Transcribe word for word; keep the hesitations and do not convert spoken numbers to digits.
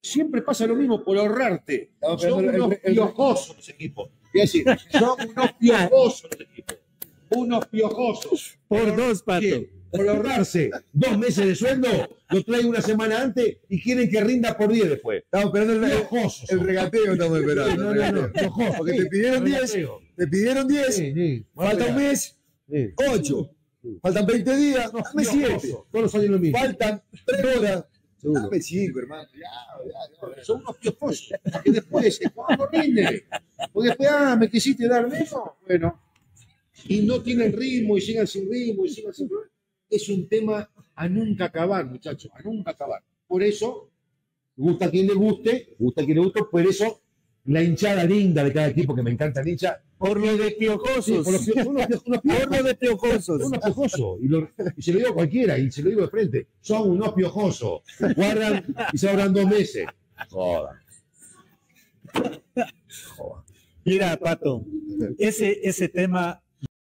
siempre pasa lo mismo por ahorrarte. Estamos Son esperando unos el- el- piojosos los equipos. Es decir, son unos piojosos los equipos. Unos piojosos. Por dos, Pato. Bien, por ahorrarse dos meses de sueldo, lo traen una semana antes y quieren que rinda por diez después. Estamos esperando el, el, Piojosos. el regateo, estamos esperando. No, el no, no, regateo. piojosos. Porque Sí, te pidieron diez, regateo. te pidieron diez, Sí, sí. falta un mes, Sí. ocho. Faltan veinte días, dame siete. Piojosos. Todos salen lo mismo. Faltan tres horas. Seguro. Dame cinco, hermano. Ya, ya, ya. Son unos piojosos. Que después, ¿cuándo rinde? Porque después, ah, me quisiste dar menos. Bueno. Y no tienen ritmo y sigan sin ritmo y sigan sin ritmo. Es un tema a nunca acabar, muchachos, a nunca acabar. Por eso, gusta a quien le guste, gusta a quien le guste, por eso la hinchada linda de cada equipo, que me encanta la hincha. Por lo de Sí, piojosos. por los pio- unos pio- unos Por lo piojosos. de piojosos. Unos piojosos. Y, lo- y se lo digo a cualquiera, y se lo digo de frente. Son unos piojosos. Guardan y se ahorran dos meses. Joda. Mira, Pato, ese, ese tema